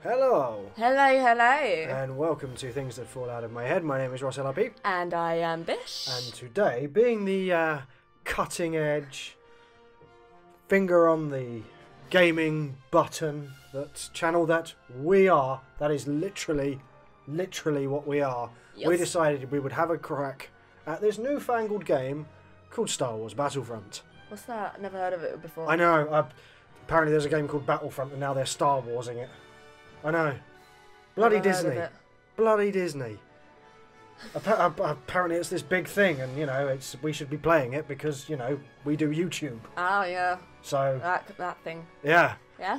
Hello. Hello, hello. And welcome to Things That Fall Out of My Head. My name is Ross LRP. And I am Bish. And today, being the cutting edge, finger on the gaming button, that channel that we are, that is literally what we are, Yes. we decided we would have a crack at this newfangled game called Star Wars Battlefront. What's that? Never heard of it before. I know, apparently there's a game called Battlefront and now they're Star Warsing it. I know. Bloody Never heard of Disney. it. Bloody Disney. Apparently it's this big thing and, you know, we should be playing it because, you know, we do YouTube. Oh, yeah. So... That thing. Yeah. Yeah?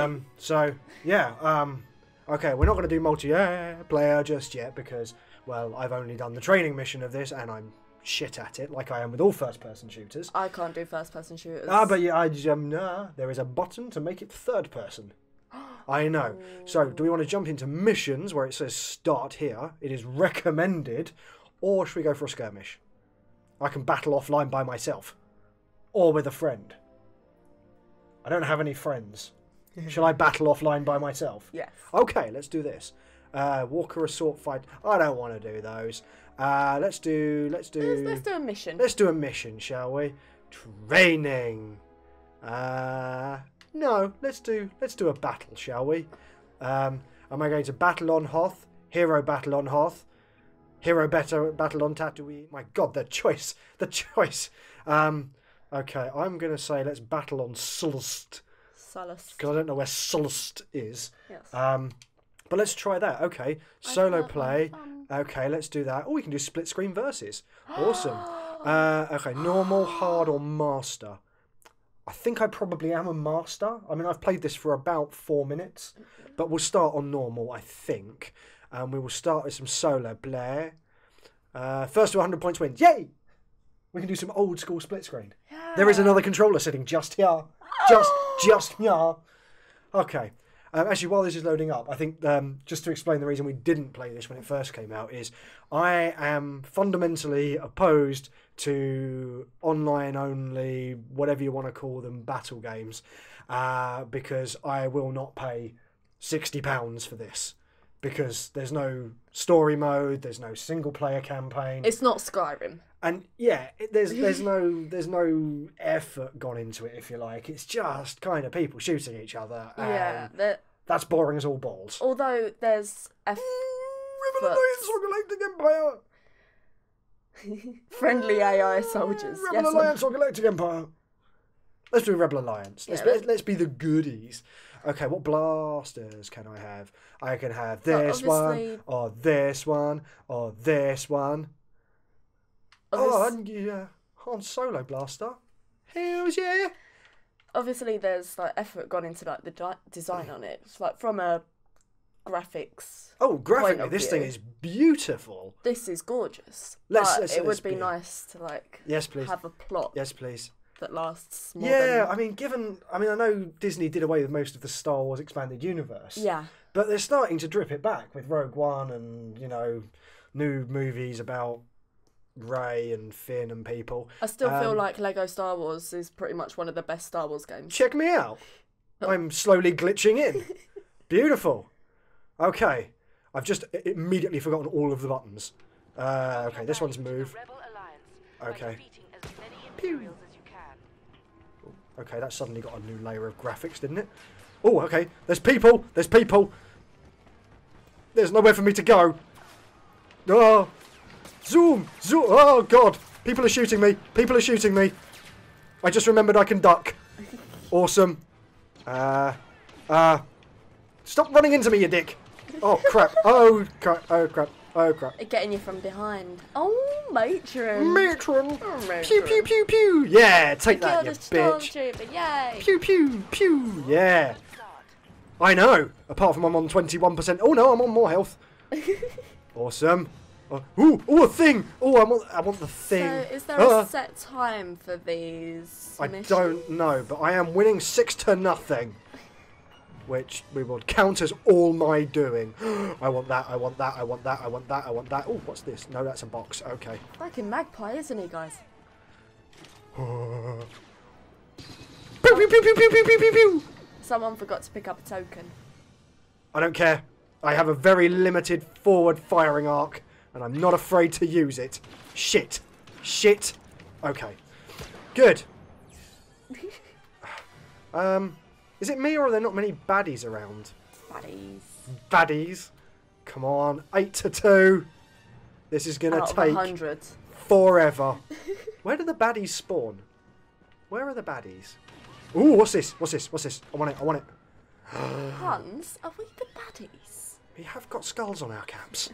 Okay, we're not going to do multiplayer just yet because, well, I've only done the training mission of this and I'm shit at it, like I am with all first-person shooters. I can't do first-person shooters. But yeah, there is a button to make it third-person. I know. So, do we want to jump into missions where it says start here? It is recommended. Or should we go for a skirmish? I can battle offline by myself. Or with a friend. I don't have any friends. Shall I battle offline by myself? Yes. Okay, let's do this. Walker assault fight. I don't want to do those. Let's do a mission. Let's do a mission, shall we? Training. No, let's do a battle, shall we? Am I going to battle on Hoth? Hero battle on Hoth? Hero battle on Tatooine? My God, the choice. Okay, I'm going to say let's battle on Sullust. Because I don't know where Sullust is. Yes. But let's try that. Okay, solo play. Okay, let's do that. Oh, we can do split screen versus. Awesome. Okay, normal, hard, or master. I think I probably am a master. I mean, I've played this for about 4 minutes, but we'll start on normal, I think. We will start with some solo play. First to 100 points wins. Yay! We can do some old school split screen. Yeah. There is another controller sitting just here. Just here. Okay. Actually, while this is loading up, I think just to explain the reason we didn't play this when it first came out is I am fundamentally opposed to online-only, whatever you want to call them, battle games, because I will not pay £60 for this. Because there's no story mode, there's no single-player campaign. It's not Skyrim. And yeah, there's no effort gone into it, if you like. It's just kind of people shooting each other. And Yeah, that's boring as all balls. although there's Rebel Alliance or Galactic Empire. friendly AI soldiers. Rebel Alliance or Galactic Empire. Let's do Rebel Alliance. Let's be the goodies. Okay, what blasters can I have? I can have this one, or this one, or this one. Yeah, Han Solo blaster. Hells yeah. Obviously, there's like effort gone into like the design on it. It's like from a graphics. Oh, graphically, this thing is beautiful. This is gorgeous. It would be nice to like. Yes, please. Have a plot. Yes, please. That lasts more Yeah, than... I know Disney did away with most of the Star Wars expanded universe. Yeah. But they're starting to drip it back with Rogue One and, you know, new movies about Rey and Finn and people. I still feel like Lego Star Wars is pretty much one of the best Star Wars games. Check me out. I'm slowly glitching in. Beautiful. Okay. I've just immediately forgotten all of the buttons. Okay, this one's move. Okay. Pew. Okay, that suddenly got a new layer of graphics, didn't it? Oh, okay. There's people. There's people. There's nowhere for me to go. Oh. Zoom. Zoom. Oh, God. People are shooting me. People are shooting me. I just remembered I can duck. Awesome. Stop running into me, you dick. Oh, crap. Oh, crap. Oh, crap. Oh, crap. Getting you from behind. Oh, matron. Matron. Oh, matron. Pew, pew, pew, pew. Yeah, take that, you bitch. Yay. Pew, pew, pew. Yeah. I know. Apart from I'm on 21%. Oh, no, I'm on more health. Awesome. Ooh, a thing. Oh, I want the thing. So, is there a set time for these missions? I don't know, but I am winning 6-0. Which we will count as all my doing. I want that, I want that, I want that, I want that, I want that. Oh, what's this? No, that's a box. Okay. Fucking magpie, isn't he, guys? Pew, pew, pew, pew, pew, pew, pew, pew. Someone forgot to pick up a token. I don't care. I have a very limited forward firing arc, and I'm not afraid to use it. Shit. Shit. Okay. Good. Is it me or are there not many baddies around? Baddies. Baddies. Come on. 8-2. This is going to take 100. forever. Where do the baddies spawn? Where are the baddies? Ooh, what's this? What's this? What's this? I want it. I want it. Hans, are we the baddies? We have got skulls on our caps.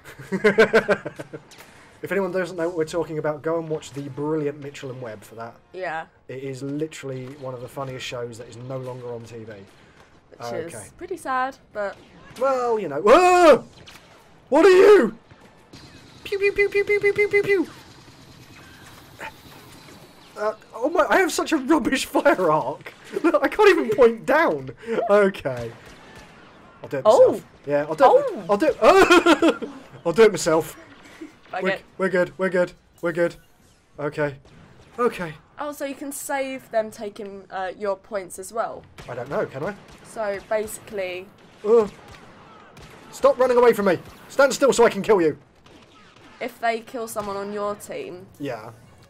If anyone doesn't know what we're talking about, go and watch the brilliant Mitchell and Webb for that. Yeah. It is literally one of the funniest shows that is no longer on TV. Which is pretty sad, but... Well, you know. Whoa! What are you? Pew, pew, pew, pew, pew, pew, pew, pew, pew. Oh my, I have such a rubbish fire arc. Look, I can't even point down. Okay. I'll do it myself. Yeah, I'll do it. I'll do it. Oh! I'll do it myself. We're good. We're good. We're good. Okay. Okay. Oh, so you can save them taking your points as well? I don't know, can I? So basically... Stop running away from me. Stand still so I can kill you. If they kill someone on your team... Yeah.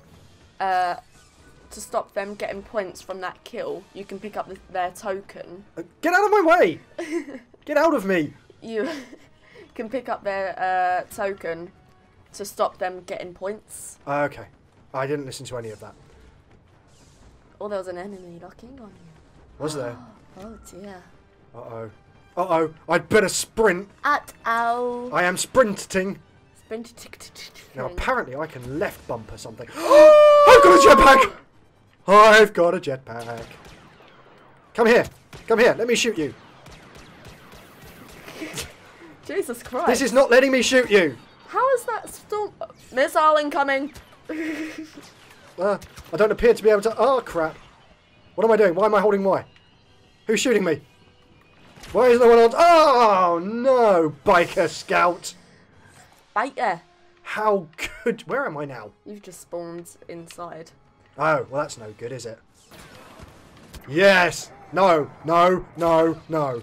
To stop them getting points from that kill, you can pick up their token. Get out of my way! Get out of me! You can pick up their token to stop them getting points. Okay. I didn't listen to any of that. Or there was an enemy locking on you. Was there? Oh dear. Uh-oh. Uh-oh. I'd better sprint. Ow. I am sprinting. Now apparently I can left bumper something. I've got a jetpack! I've got a jetpack. Come here. Come here. Let me shoot you. Jesus Christ. This is not letting me shoot you. How is that storm... Missile incoming. I don't appear to be able to... Oh, crap. What am I doing? Why am I holding Y? Who's shooting me? Why is no one on... Oh, no, biker scout. Biker. How good... Where am I now? You've just spawned inside. Oh, well, that's no good, is it? Yes! No, no, no, no.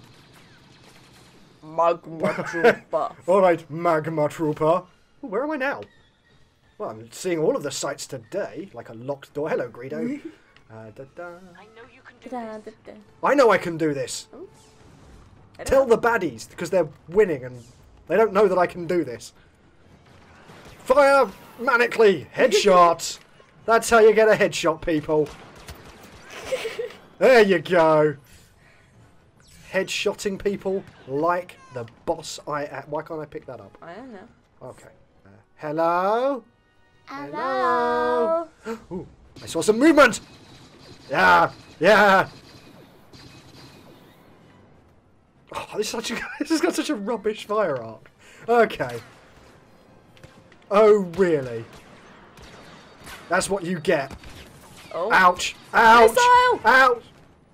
Magma trooper. Alright, magma trooper. Ooh, where am I now? Well, I'm seeing all of the sights today, like a locked door. Hello, Greedo. I know you can do this. I know I can do this. Tell the baddies, because they're winning and they don't know that I can do this. Fire manically. Headshot. That's how you get a headshot, people. There you go. Headshotting people like the boss I am. Why can't I pick that up? I don't know. Okay. Hello? Hello? Ooh, I saw some movement! Yeah! Yeah! Oh, this has got such a rubbish fire arc. Okay. Oh, really? That's what you get. Oh. Ouch! Ouch! Missile! Ouch!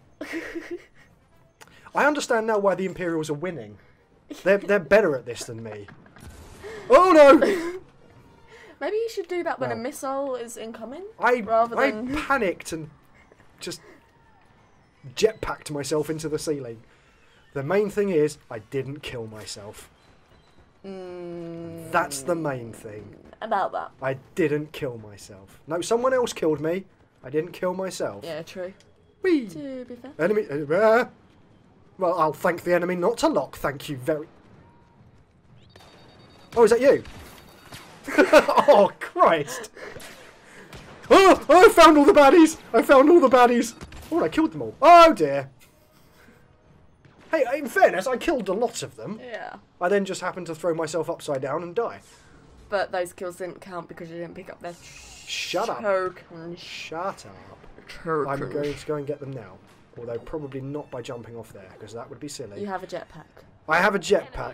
I understand now why the Imperials are winning. They're better at this than me. Oh no! Maybe you should do that when a missile is incoming. I than... panicked and just jetpacked myself into the ceiling. The main thing is, I didn't kill myself. That's the main thing. About that. I didn't kill myself. No, someone else killed me. I didn't kill myself. Yeah, true. Whee! To be fair. Enemy. Well, I'll thank the enemy not to lock. Thank you very... Oh, is that you? Oh, Christ. Oh, I found all the baddies. I found all the baddies. Oh, I killed them all. Oh, dear. Hey, in fairness, I killed a lot of them. Yeah. I then just happened to throw myself upside down and die. But those kills didn't count because you didn't pick up their Shut up. tokens. Shut up. Tokens. I'm going to go and get them now. Although probably not by jumping off there, because that would be silly. You have a jetpack. I have a jetpack.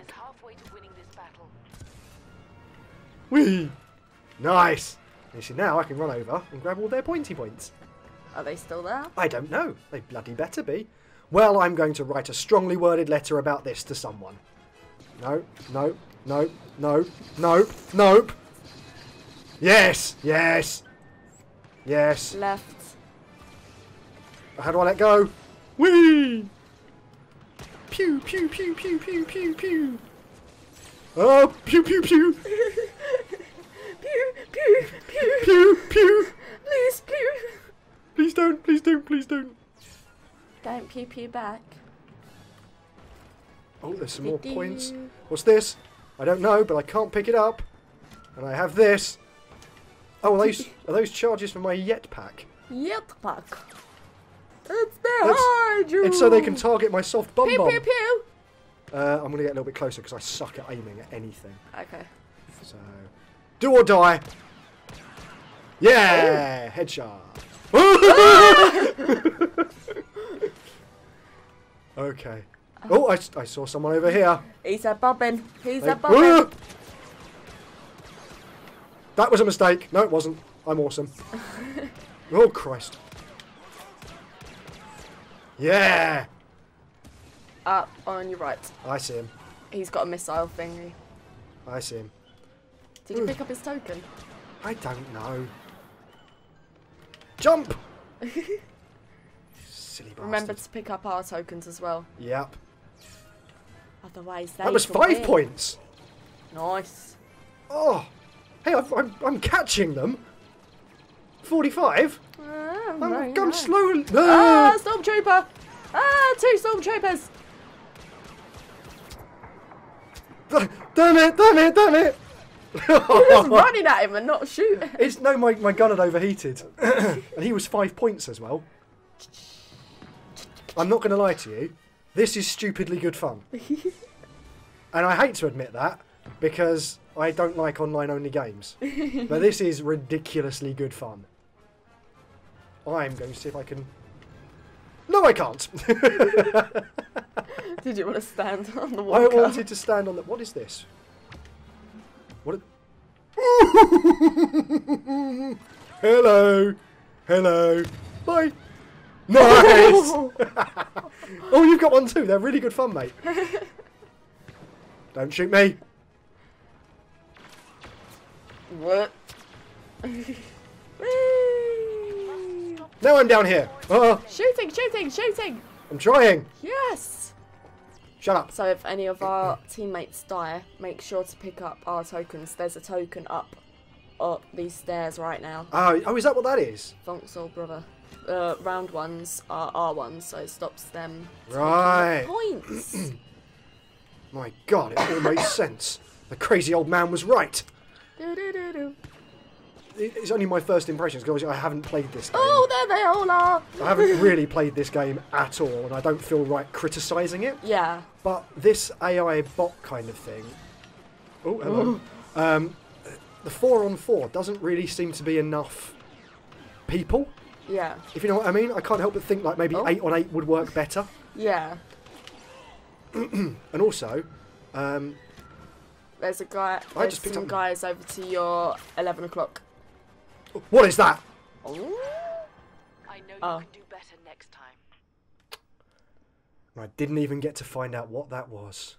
Whee! Nice! You see, now I can run over and grab all their pointy points. Are they still there? I don't know. They bloody better be. Well, I'm going to write a strongly worded letter about this to someone. No, no, no, no, nope, nope. Yes, yes, yes. Left. How do I let go? Whee! Pew, pew, pew, pew, pew, pew, pew. Oh, pew, pew, pew. Pew, pew, pew. Pew, pew. Please, pew. Please don't, please don't, please don't. Don't pew pew back. Oh, there's some more points. What's this? I don't know, but I can't pick it up. And I have this. Oh, are those charges for my jetpack? Jetpack. It's behind you. It's so they can target my soft bum Pew bomb. pew pew. I'm going to get a little bit closer because I suck at aiming at anything. Okay. So, do or die. Yeah, headshot. Okay. Oh, I saw someone over here. He's a bobbin. He's a bobbin. That was a mistake. No, it wasn't. I'm awesome. Oh, Christ. Yeah. Up on your right. I see him. He's got a missile thingy. I see him. Did you pick up his token? I don't know. Jump! Silly bastard. Remember to pick up our tokens as well. Yep. Otherwise, That was 5 points. Nice. Oh. Hey, I'm catching them. 45? I'm slowly... Ah, stormtrooper! Ah, 2 stormtroopers! Damn it, damn it, damn it! He was running at him and not shooting. No, my gun had overheated. And he was 5 points as well. I'm not going to lie to you. This is stupidly good fun. And I hate to admit that, because I don't like online-only games. But this is ridiculously good fun. I'm going to see if I can... No, I can't! Did you want to stand on the I walker? wanted to stand on the... What is this? What? Hello! Hello! Bye! Nice! Oh, you've got one too. They're really good fun, mate. Don't shoot me. What? Now I'm down here. Shooting, shooting, shooting! I'm trying. Yes! Shut up. So if any of our teammates die, make sure to pick up our tokens. There's a token up these stairs right now. Oh, is that what that is? Vauxhall, brother. Round ones are R1s, so it stops them Right. taking points. My God, it all makes sense. The crazy old man was right. Do-do-do-do. It's only my first impressions because I haven't played this game. Oh, there they all are! I haven't really played this game at all, and I don't feel right criticising it. Yeah. But this AI bot kind of thing... Oh, hello. The 4-on-4 doesn't really seem to be enough people. Yeah. If you know what I mean. I can't help but think like maybe 8-on-8 would work better. Yeah. And also... There's a guy. I just There's picked some up... guys over to your 11 o'clock. What is that? Oh. I know you can do better next time. I didn't even get to find out what that was.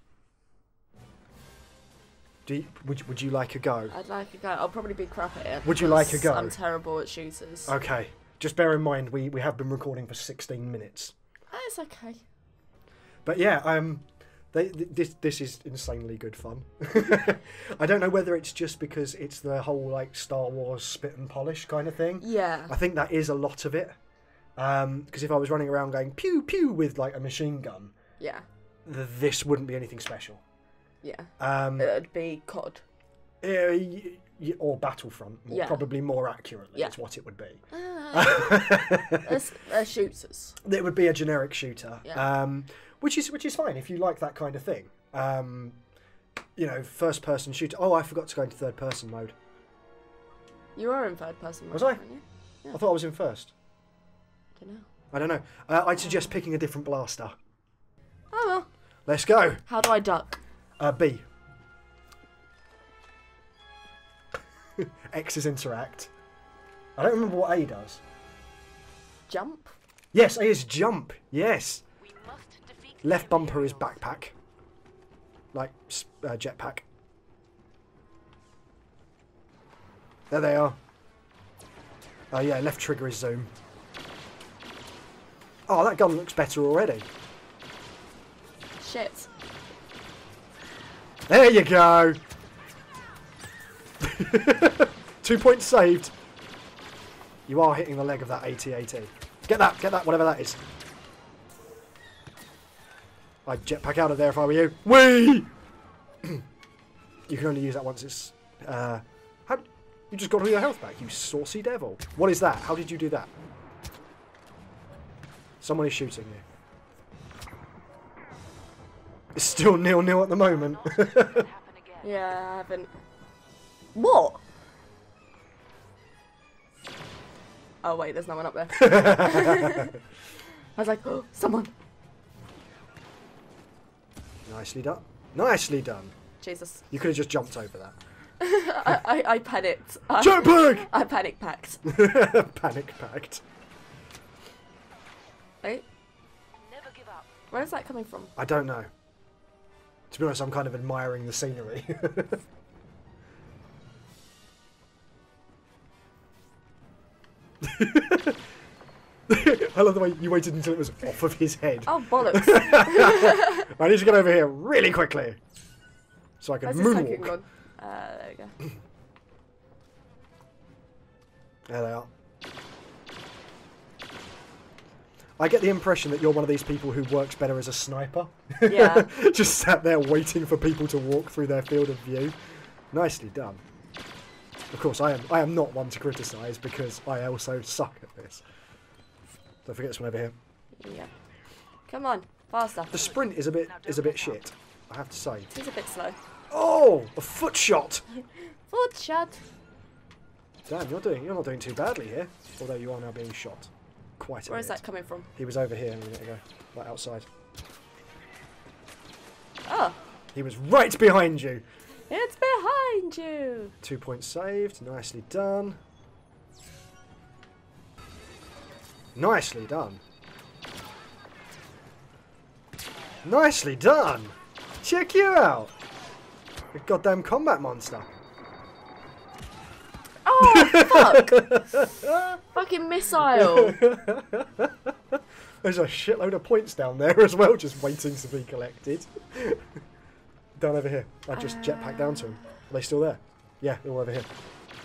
Would you like a go? I'd like a go. I'll probably be crap at it. Would you like a go? I'm terrible at shooters. Okay. Just bear in mind we have been recording for 16 minutes. It's okay. But yeah, this is insanely good fun. I don't know whether it's just because it's the whole like Star Wars spit and polish kind of thing. Yeah. I think that is a lot of it. Because if I was running around going pew pew with like a machine gun, Yeah. this wouldn't be anything special. Yeah. It'd be COD. Or Battlefront, probably more accurately, is what it would be. They're shooters. It would be a generic shooter, Yeah. which is fine if you like that kind of thing. You know, first-person shooter. Oh, I forgot to go into third-person mode. You are in third person mode, Was I? aren't you? Yeah. I thought I was in first. I don't know. I'd suggest picking a different blaster. Oh well. Let's go. How do I duck? B. X is interact. I don't remember what A does. Jump? Yes, A is jump. Yes. We must defeat Left bumper is backpack. Like jetpack. There they are. Oh yeah, left trigger is zoom. Oh, that gun looks better already. shit. There you go. 2 points saved. You are hitting the leg of that AT-AT. Get that, whatever that is. I'd jetpack out of there if I were you. Whee! You can only use that once it's... how, you just got all your health back, you saucy devil. What is that? How did you do that? Someone is shooting you. It's still 0-0 at the moment. Yeah, I haven't... What? Oh wait, there's no one up there. I was like, oh, someone. Nicely done. Nicely done. Jesus. You could have just jumped over that. I panicked. Jetpack! I panic packed. Panic packed. Wait. Never give up. Where is that coming from? I don't know. To be honest, I'm kind of admiring the scenery. I love the way you waited until it was off of his head. Oh, bollocks. I need to get over here really quickly. So I can Where's the second moonwalk. one? There we go. There they are. I get the impression that you're one of these people who works better as a sniper. Yeah. Just sat there waiting for people to walk through their field of view. Nicely done. Of course, I am not one to criticise because I also suck at this. Don't forget this one over here. Yeah. Come on, faster. The sprint is a bit shit, I have to say. It is a bit slow. Oh, a foot shot! Foot shot. Damn, you're not doing too badly here. Although you are now being shot. Quite a Where bit. is that coming from? He was over here a minute ago, right outside. Oh, He was right behind you. it's behind you. 2 points saved. Nicely done. Nicely done. Nicely done. Check you out. A goddamn combat monster. Oh, fuck. Fucking missile. There's a shitload of points down there as well, just waiting to be collected. Down over here. I just jetpacked down to them. Are they still there? Yeah, they're all over here.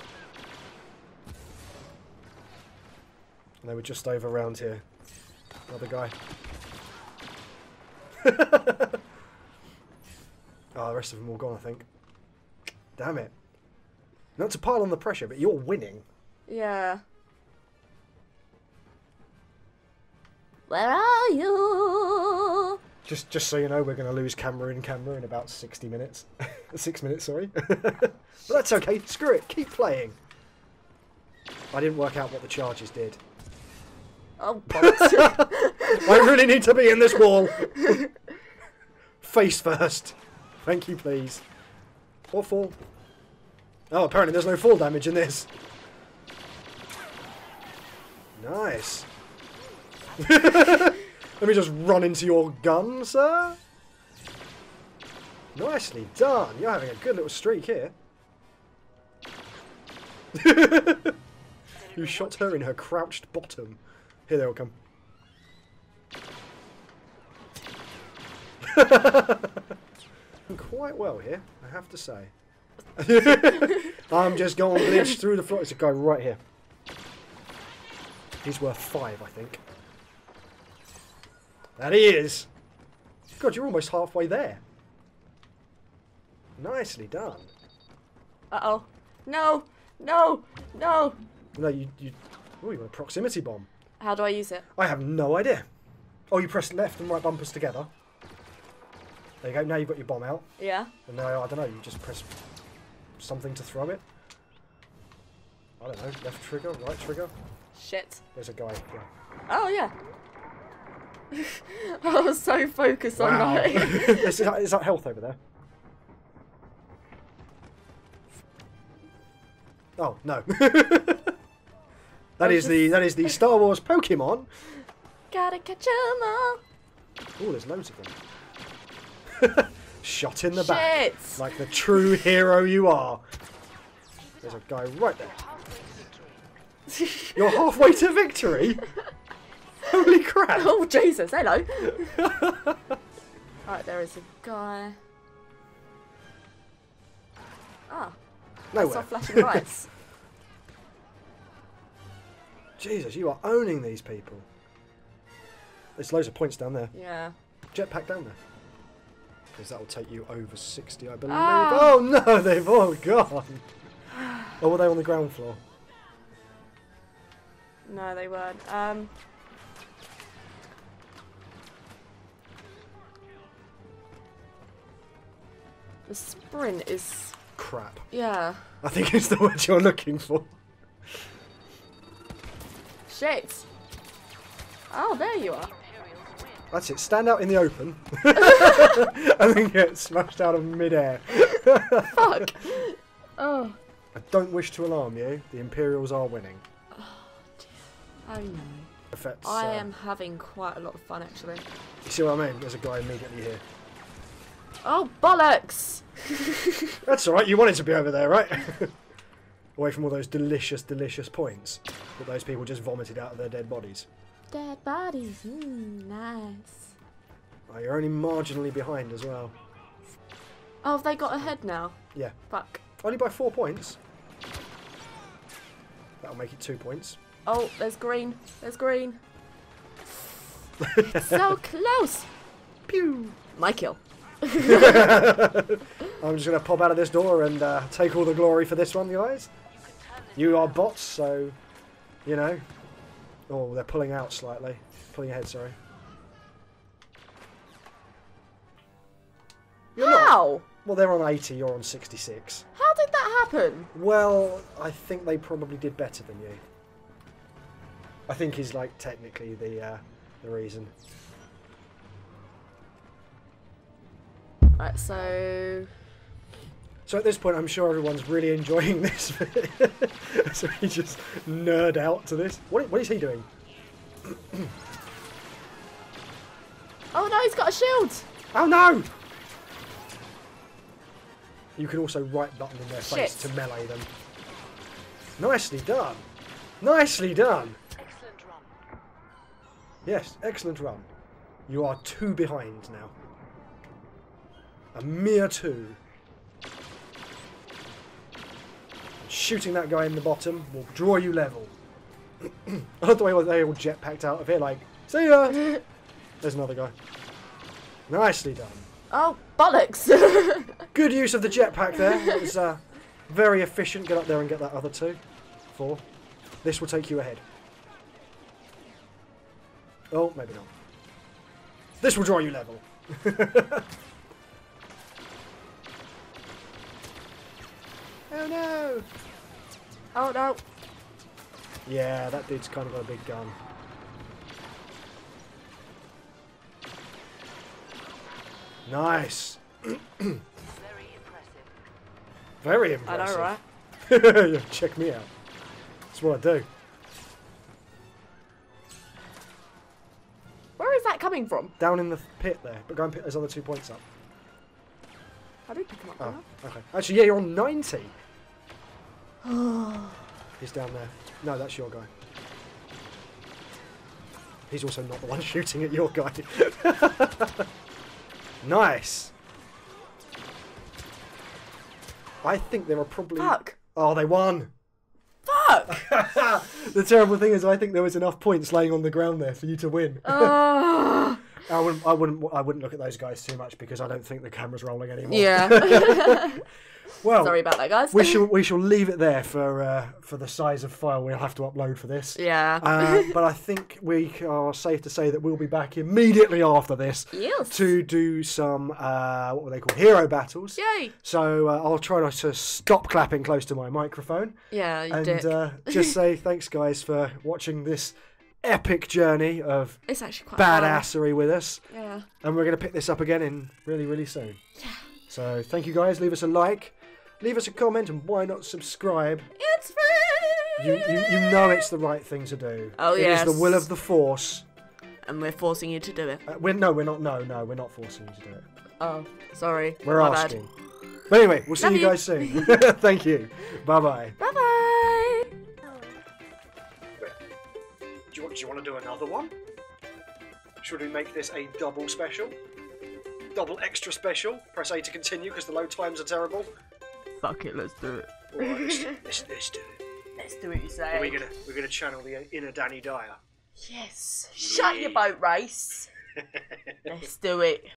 And they were just over around here. Another guy. Oh, the rest of them all gone, I think. Damn it. Not to pile on the pressure, but you're winning. Yeah. Where are you? Just so you know, we're going to lose camera in about 60 minutes. 6 minutes, sorry. But that's okay. Screw it. Keep playing. I didn't work out what the charges did. Oh, bollocks. I really need to be in this wall. Face first. Thank you, please. Or fall. Oh, apparently there's no fall damage in this. Nice. Let me just run into your gun, sir. Nicely done. You're having a good little streak here. You shot her in her crouched bottom. Here they all come. Quite well here, I have to say. I'm just going to glitch through the floor. There's a guy right here. He's worth 5, I think. That he is. God, you're almost halfway there. Nicely done. Uh-oh. No. No. No. No, you want a proximity bomb. How do I use it? I have no idea. Oh, you press left and right bumpers together. There you go. Now you've got your bomb out. Yeah. And now, I don't know, you just press something to throw it. I don't know. Left trigger, right trigger. Shit. There's a guy. Yeah. Oh, yeah. I was so focused on Wow. that. is that health over there? Oh, no. That is the Star Wars Pokemon. Gotta catch 'em all. Oh, there's loads of them. Shot in the back. Shit. Like the true hero you are. There's a guy right there. You're halfway to victory? Holy crap. Oh, Jesus. Hello. Alright, there is a guy. Ah. I Nowhere. saw flashing lights. Jesus, you are owning these people. There's loads of points down there. Yeah. Jetpack down there. Because that will take you over 60, I believe. Ah. Oh no, they've all gone. Or were they on the ground floor? No, they weren't. The sprint is... Crap. Yeah. I think it's the word you're looking for. Shit. Oh, there you are. That's it. Stand out in the open. And then get smashed out of midair. Fuck. Oh. I don't wish to alarm you. The Imperials are winning. Oh, dear. Oh, no. Affects, I am having quite a lot of fun, actually. You see what I mean? There's a guy immediately here. Oh, bollocks! That's alright. You wanted to be over there, right? Away from all those delicious, delicious points that those people just vomited out of their dead bodies. Dead bodies. Nice. Oh, you're only marginally behind as well. Oh, have they got ahead now? Yeah. Fuck. Only by 4 points. That'll make it 2 points. Oh, there's green. There's green. So close. Pew! My kill. I'm just going to pop out of this door and take all the glory for this one, guys. You are bots, so, you know. Oh, they're pulling out slightly. Pulling ahead, sorry. You're not. How? Well, they're on 80, you're on 66. How did that happen? Well, I think they probably did better than you. I think is like technically the reason. Right, so at this point, I'm sure everyone's really enjoying this. So we just nerd out to this. What is he doing? oh no, he's got a shield. Oh no! You can also right button in their face Shit. to melee them. Nicely done. Nicely done. Excellent run. Yes, excellent run. You are 2 behind now. A mere 2. Shooting that guy in the bottom will draw you level. I love the way they all jetpacked out of here like, see ya! There's another guy. Nicely done. Oh, bollocks. Good use of the jetpack there. It was very efficient. Get up there and get that other 2. 4. This will take you ahead. Oh, maybe not. This will draw you level. Oh no! oh no. Yeah, that dude's kind of got a big gun. Nice! Very impressive. Very I impressive. know, right? Yeah, check me out. That's what I do. Where is that coming from? Down in the pit there, but go and pick those other 2 points up. I did pick him up. Oh, okay. Actually, yeah, you're on 90. He's down there. No, that's your guy. He's also not the one shooting at your guy. Nice. I think there are probably... Fuck. Oh, they won. Fuck. The terrible thing is I think there was enough points laying on the ground there for you to win. I wouldn't look at those guys too much because I don't think the camera's rolling anymore. Yeah. Well, sorry about that, guys. we shall leave it there for the size of file we'll have to upload for this. Yeah. But I think we are safe to say that we'll be back immediately after this Yes. to do some what were they called, hero battles. Yay. So I'll try not to stop clapping close to my microphone. Yeah, you And dick. just say thanks, guys, for watching this epic journey of It's actually quite fun. badassery with us. Yeah. And we're going to pick this up again in really, really soon. Yeah. So thank you, guys. Leave us a like, leave us a comment, and why not subscribe? It's free. You know it's the right thing to do. Oh, It yes. is the will of the Force. And we're forcing you to do it. We're not. No, we're not forcing you to do it. Oh, sorry. We're My asking. But anyway, we'll see Love you you. guys soon. Thank you. Bye bye. Bye bye. Do you want to do another one? Should we make this a double special? double extra special. Press A to continue because the load times are terrible. Fuck it, let's do it. Alright, let's do it. Let's do it, you say. We're gonna channel the inner Danny Dyer. Yes. Shut your boat race. Let's do it.